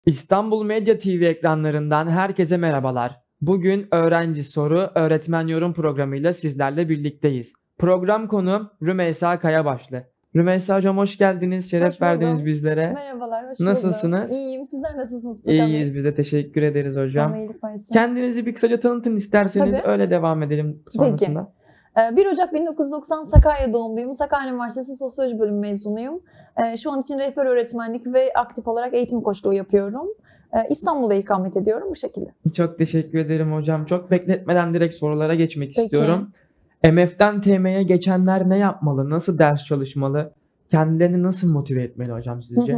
İstanbul Medya TV ekranlarından herkese merhabalar. Bugün Öğrenci Soru, Öğretmen Yorum programıyla sizlerle birlikteyiz. Program konu Rümeysa Kayabaşlı. Rümeysa Hocam hoş geldiniz, şeref Hoş verdiniz buldum. bizlere. Merhabalar, hoş buldum. Nasılsınız? İyiyim. Sizler nasılsınız Furkan İyiyiz Bey? biz de teşekkür ederiz Bana hocam. iyilik versin. Kendinizi bir kısaca tanıtın isterseniz Tabii. öyle devam edelim Peki. sonrasında. 1 Ocak 1990 Sakarya doğumluyum. Sakarya Üniversitesi Sosyoloji Bölümü mezunuyum. Şu an için rehber öğretmenlik ve aktif olarak eğitim koçluğu yapıyorum. İstanbul'da ikamet ediyorum bu şekilde. Çok teşekkür ederim hocam. Çok bekletmeden direkt sorulara geçmek Peki. istiyorum. MF'den TM'ye geçenler ne yapmalı? Nasıl ders çalışmalı? Kendilerini nasıl motive etmeli hocam sizce?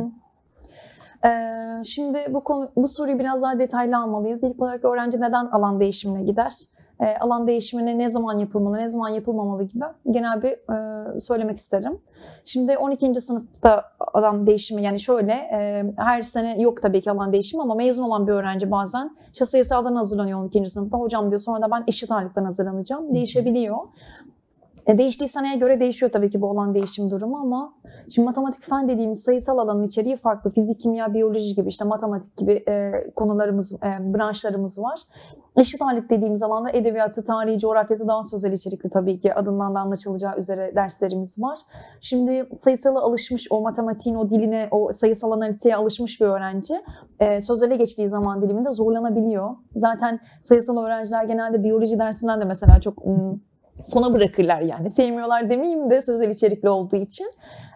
Şimdi bu soruyu biraz daha detaylı almalıyız. İlk olarak öğrenci neden alan değişimine gider? Alan değişimine ne zaman yapılmalı, ne zaman yapılmamalı gibi genel bir söylemek isterim. Şimdi 12. sınıfta alan değişimi, yani şöyle her sene yok tabii ki alan değişimi, ama mezun olan bir öğrenci bazen işte sayısaldan hazırlanıyor 12. sınıfta. Hocam diyor, sonra da ben eşit ağırlıktan hazırlanacağım. Değişebiliyor. Değiştiği seneye göre değişiyor tabii ki bu alan değişim durumu, ama şimdi matematik fen dediğimiz sayısal alanın içeriği farklı. Fizik, kimya, biyoloji gibi, işte matematik gibi konularımız, branşlarımız var. Eşit ağırlık dediğimiz alanda edebiyatı, tarihi, coğrafyası daha sözel içerikli, tabii ki adından da anlaşılacağı üzere derslerimiz var. Şimdi sayısala alışmış, o matematiğin o diline, o sayısal analiteye alışmış bir öğrenci sözele geçtiği zaman diliminde zorlanabiliyor. Zaten sayısal öğrenciler genelde biyoloji dersinden de mesela çok sona bırakırlar, yani sevmiyorlar demeyeyim de, sözel içerikli olduğu için.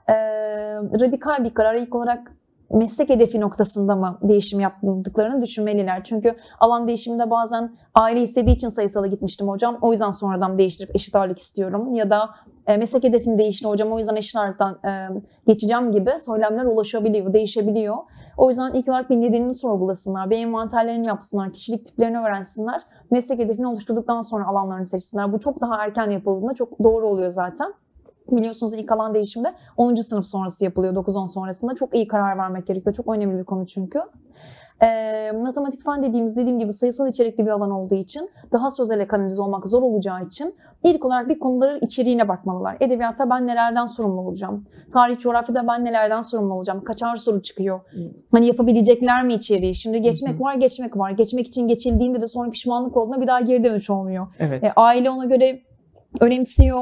Radikal bir karar. İlk olarak meslek hedefi noktasında mı değişim yaptıklarını düşünmeliler. Çünkü alan değişiminde bazen aile istediği için sayısala gitmiştim hocam, o yüzden sonradan değiştirip eşit ağırlık istiyorum, ya da meslek hedefim değişti hocam, o yüzden eşit ağırlıktan geçeceğim gibi söylemler ulaşabiliyor, değişebiliyor. O yüzden ilk olarak bir nedenini sorgulasınlar, bir envanterlerini yapsınlar, kişilik tiplerini öğrensinler, meslek hedefini oluşturduktan sonra alanlarını seçsinler. Bu çok daha erken yapıldığında çok doğru oluyor zaten. Biliyorsunuz ilk alan değişimde 10. sınıf sonrası yapılıyor, 9-10 sonrasında. Çok iyi karar vermek gerekiyor. Çok önemli bir konu çünkü. Matematik fen dediğim gibi sayısal içerikli bir alan olduğu için, daha sözele kanalize olmak zor olacağı için ilk olarak bir konuların içeriğine bakmalılar. Edebiyatta ben nelerden sorumlu olacağım? Tarih, coğrafyada ben nelerden sorumlu olacağım? Kaçar soru çıkıyor? Hani yapabilecekler mi içeriği? Şimdi geçmek var, geçmek var. Geçmek için geçildiğinde de sonra pişmanlık olduğunda bir daha geri dönüş olmuyor. Evet. Aile ona göre önemsiyor.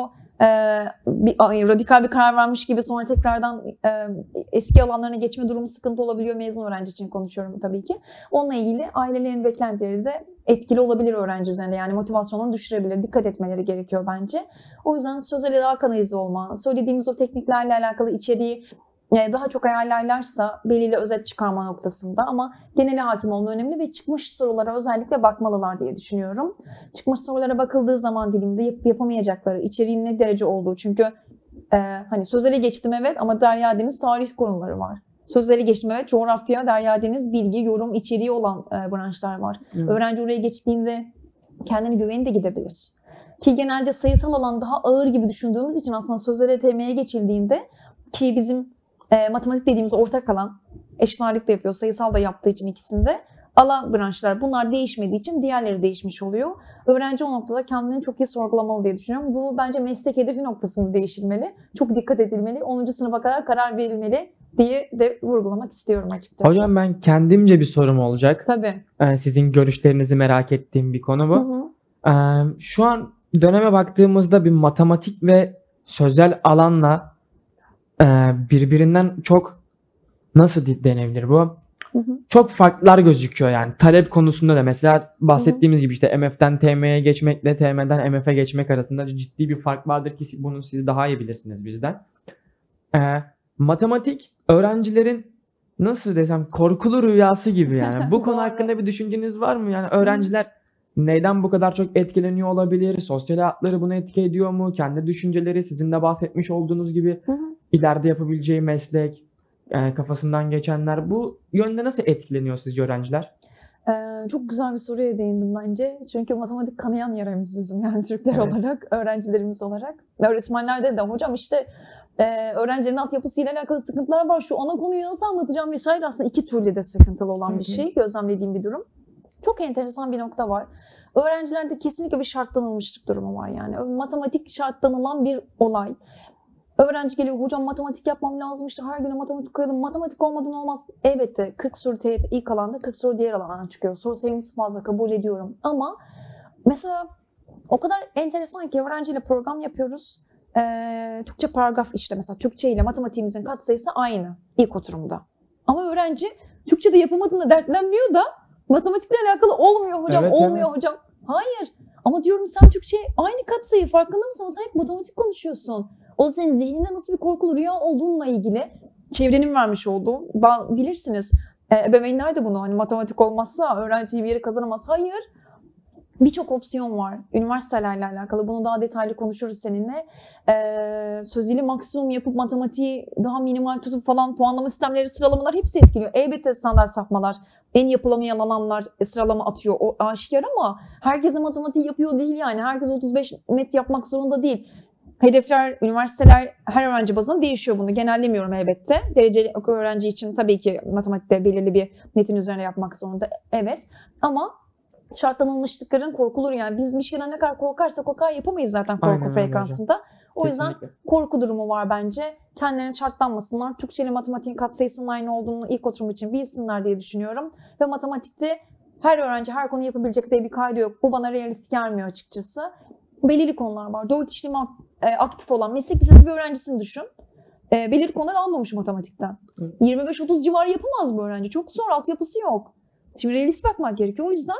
Radikal bir karar vermiş gibi sonra tekrardan eski alanlarına geçme durumu sıkıntı olabiliyor. Mezun öğrenci için konuşuyorum tabii ki. Onunla ilgili ailelerin beklentileri de etkili olabilir öğrenci üzerinde. Yani motivasyonunu düşürebilir. Dikkat etmeleri gerekiyor bence. O yüzden sözele daha kanalize olma, söylediğimiz o tekniklerle alakalı içeriği daha çok ayarlarlarsa belirli özet çıkarma noktasında, ama genele hakim olma önemli ve çıkmış sorulara özellikle bakmalılar diye düşünüyorum. Çıkmış sorulara bakıldığı zaman dilimde yapamayacakları, içeriğin ne derece olduğu, çünkü hani sözele geçtim evet, ama derya deniz tarih konuları var. Sözele geçtim evet, coğrafya, derya deniz bilgi, yorum içeriği olan branşlar var. Evet. Öğrenci oraya geçtiğinde kendini güveni de gidebilir. Ki genelde sayısal alan daha ağır gibi düşündüğümüz için aslında sözele TM'ye geçildiğinde, ki bizim matematik dediğimiz ortak alan, eşit ağırlık da yapıyor, sayısal da yaptığı için ikisinde alan branşlar, bunlar değişmediği için diğerleri değişmiş oluyor. Öğrenci o noktada kendini çok iyi sorgulamalı diye düşünüyorum. Bu bence meslek hedefi noktasında değişilmeli. Çok dikkat edilmeli. 10. sınıfa kadar karar verilmeli diye de vurgulamak istiyorum açıkçası. Hocam ben kendimce bir sorum olacak. Tabii. Sizin görüşlerinizi merak ettiğim bir konu bu. Hı hı. Şu an döneme baktığımızda bir matematik ve sözel alanla birbirinden çok, nasıl denebilir bu? Hı hı. Çok farklar gözüküyor yani. Talep konusunda da mesela bahsettiğimiz gibi işte MF'den TM'ye geçmekle TM'den MF'e geçmek arasında ciddi bir fark vardır ki bunu siz daha iyi bilirsiniz bizden. Matematik öğrencilerin, nasıl desem, korkulu rüyası gibi yani. Bu konu Doğru. hakkında bir düşünceniz var mı? Yani öğrenciler neyden bu kadar çok etkileniyor olabilir? Sosyal hayatları bunu etki ediyor mu? Kendi düşünceleri, sizin de bahsetmiş olduğunuz gibi Hı hı. ileride yapabileceği meslek, kafasından geçenler, bu yönde nasıl etkileniyor sizce öğrenciler? Çok güzel bir soruya değindim bence. Çünkü matematik kanayan yaramız bizim, yani Türkler Evet. olarak, öğrencilerimiz olarak. Öğretmenlerde de hocam işte öğrencilerin altyapısıyla alakalı sıkıntılar var. Şu ana konuyu nasıl anlatacağım vesaire, aslında iki türlü de sıkıntılı olan bir şey. Gözlemlediğim bir durum. Çok enteresan bir nokta var. Öğrencilerde kesinlikle bir şartlanılmışlık durumu var yani. Matematik şartlanılan bir olay. Öğrenci geliyor, hocam matematik yapmam lazım, işte her gün matematik koyalım. Matematik olmadan olmaz. Elbette 40 soru TYT ilk alanda, 40 soru diğer alandan çıkıyor. Soru sayımız fazla, kabul ediyorum. Ama mesela o kadar enteresan ki öğrenciyle program yapıyoruz. Türkçe paragraf işte mesela Türkçe ile matematiğimizin katsayısı aynı ilk oturumda. Ama öğrenci Türkçe'de yapamadığında dertlenmiyor da matematikle alakalı olmuyor hocam, Evet, olmuyor evet. hocam. Hayır. Ama diyorum sen Türkçe aynı katsayı farkında mısın? Ama sen hep matematik konuşuyorsun. O da senin zihninde nasıl bir korkulu rüya olduğunla ilgili çevrenin vermiş olduğu. Bilirsiniz ebeveynler de bunu hani matematik olmazsa öğrenci bir yere kazanamaz. Hayır. Birçok opsiyon var. Üniversitelerle alakalı. Bunu daha detaylı konuşuruz seninle. Sözel maksimum yapıp matematiği daha minimal tutup falan puanlama sistemleri, sıralamalar hepsi etkiliyor. Elbette standart sapmalar, en yapılamayan alanlar sıralama atıyor. O aşikar ama herkes de matematiği yapıyor değil yani. Herkes 35 net yapmak zorunda değil. Hedefler, üniversiteler her öğrenci bazında değişiyor bunu. Genellemiyorum elbette. Dereceli öğrenci için tabii ki matematikte belirli bir netin üzerine yapmak zorunda. Evet. Ama şartlanılmışlıkların korkulur yani. Biz bir şeyden ne kadar korkarsak o kadar yapamayız zaten korku Aynen öyle hocam. frekansında. O yüzden Kesinlikle. korku durumu var bence. Kendilerine şartlanmasınlar. Türkçe ile matematiğin katsayısının aynı olduğunu ilk oturum için bilsinler diye düşünüyorum. Ve matematikte her öğrenci her konu yapabilecek diye bir kaydı yok. Bu bana realistik gelmiyor açıkçası. Belirli konular var. 4 işlem aktif olan meslek lisesi bir öğrencisini düşün. Belirli konular almamış matematikten. Hı. 25-30 civarı yapamaz bu öğrenci. Çok zor, altyapısı yok. Şimdi realist bakmak gerekiyor. O yüzden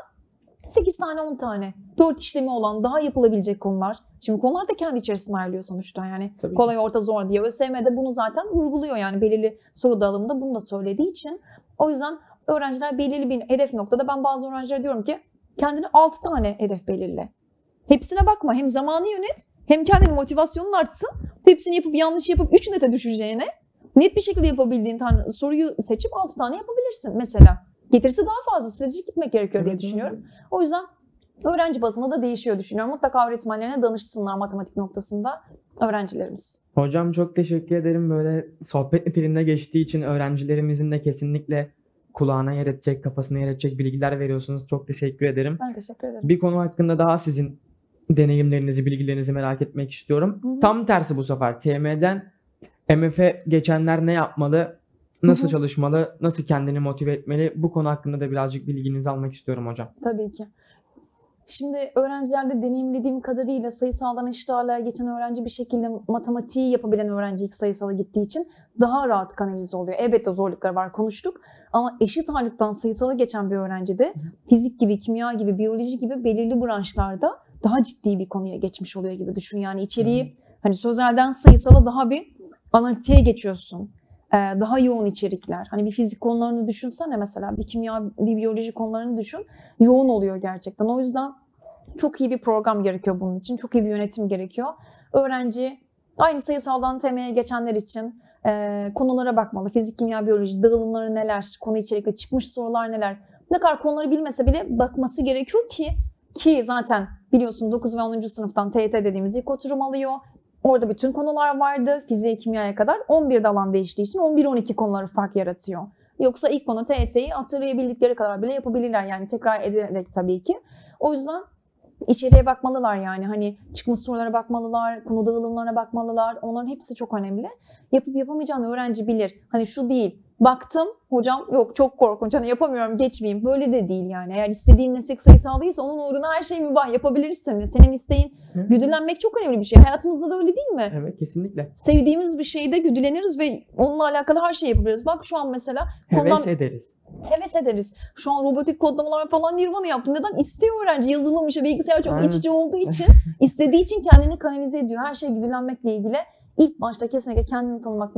8 tane 10 tane 4 işlemi olan daha yapılabilecek konular. Şimdi konular da kendi içerisinde ayrılıyor sonuçta yani. Tabii ki. Kolay, orta, zor diye. ÖSYM'de bunu zaten vurguluyor yani belirli soru dağılımında bunu da söylediği için. O yüzden öğrenciler belirli bir hedef noktada, ben bazı öğrencilere diyorum ki kendine 6 tane hedef belirle. Hepsine bakma, hem zamanı yönet hem kendinin motivasyonun artsın. Hepsini yapıp yanlış yapıp 3 nete düşeceğine net bir şekilde yapabildiğin tane soruyu seçip 6 tane yapabilirsin mesela. Getirisi daha fazla, stratejik gitmek gerekiyor diye Evet, düşünüyorum. O yüzden öğrenci bazında da değişiyor düşünüyorum. Mutlaka öğretmenlerine danışsınlar matematik noktasında öğrencilerimiz. Hocam çok teşekkür ederim. Böyle sohbet niteliğinde geçtiği için öğrencilerimizin de kesinlikle kulağına yer edecek, kafasına yer edecek bilgiler veriyorsunuz. Çok teşekkür ederim. Ben teşekkür ederim. Bir konu hakkında daha sizin deneyimlerinizi, bilgilerinizi merak etmek istiyorum. Hı hı. Tam tersi bu sefer. TM'den MF'e geçenler ne yapmalı, nasıl Hı hı. çalışmalı, nasıl kendini motive etmeli? Bu konu hakkında da birazcık bilginizi almak istiyorum hocam. Tabii ki. Şimdi öğrencilerde deneyimlediğim kadarıyla sayısaldan eşit ağırlığa geçen öğrenci bir şekilde matematiği yapabilen öğrenci ilk sayısala gittiği için daha rahat kanalize oluyor. Elbette zorlukları var, konuştuk. Ama eşit ağırlıktan sayısala geçen bir öğrenci de fizik gibi, kimya gibi, biyoloji gibi belirli branşlarda daha ciddi bir konuya geçmiş oluyor gibi düşün. Yani içeriği hani sözelden sayısala daha bir analitiğe geçiyorsun. Daha yoğun içerikler. Hani bir fizik konularını düşünsene mesela, bir kimya, bir biyoloji konularını düşün. Yoğun oluyor gerçekten. O yüzden çok iyi bir program gerekiyor bunun için. Çok iyi bir yönetim gerekiyor. Öğrenci aynı sayısaldan TM'ye geçenler için konulara bakmalı. Fizik, kimya, biyoloji dağılımları neler, konu içerikleri, çıkmış sorular neler. Ne kadar konuları bilmese bile bakması gerekiyor ki zaten biliyorsun 9 ve 10. sınıftan TYT dediğimiz ilk oturum alıyor. Orada bütün konular vardı. Fiziğe, kimyaya kadar 11 alan değiştiği için 11-12 konuları fark yaratıyor. Yoksa ilk konu TYT'yi hatırlayabildikleri kadar bile yapabilirler. Yani tekrar ederek tabii ki. O yüzden içeriye bakmalılar yani. Hani çıkmış sorulara bakmalılar, konu dağılımlarına bakmalılar. Onların hepsi çok önemli. Yapıp yapamayacağını öğrenci bilir. Hani şu değil. Baktım hocam yok çok korkunç, hani yapamıyorum, geçmeyeyim. Böyle de değil yani. Eğer istediğin meslek sayısallıysa onun uğruna her şey mübah, yapabilirsin. Senin isteğin güdülenmek çok önemli bir şey. Hayatımızda da öyle değil mi? Evet, kesinlikle. Sevdiğimiz bir şeyde güdüleniriz ve onunla alakalı her şeyi yapabiliriz. Bak şu an mesela Heves ederiz. heves ederiz. Şu an robotik kodlamalar falan Nirvana yaptı. Neden? İstiyor öğrenci. Yazılım işi, bilgisayar çok Aynen. iç içe olduğu için, istediği için kendini kanalize ediyor. Her şey güdülenmekle ilgili. İlk başta kesinlikle kendini tanımak,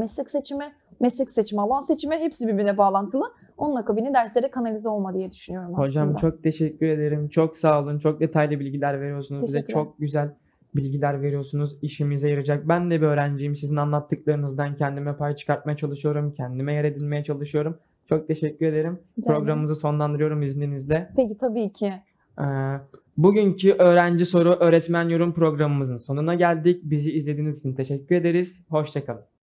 meslek seçimi, alan seçimi hepsi birbirine bağlantılı. Onun akabini derslere kanalize olma diye düşünüyorum aslında. Hocam çok teşekkür ederim. Çok sağ olun. Çok detaylı bilgiler veriyorsunuz. Bize Teşekkürler. çok güzel bilgiler veriyorsunuz. İşimize yarayacak. Ben de bir öğrenciyim. Sizin anlattıklarınızdan kendime pay çıkartmaya çalışıyorum. Kendime yer edinmeye çalışıyorum. Çok teşekkür ederim. Rica ederim. Programımızı sonlandırıyorum izninizle. Peki tabii ki. Bugünkü öğrenci soru öğretmen yorum programımızın sonuna geldik. Bizi izlediğiniz için teşekkür ederiz. Hoşça kalın.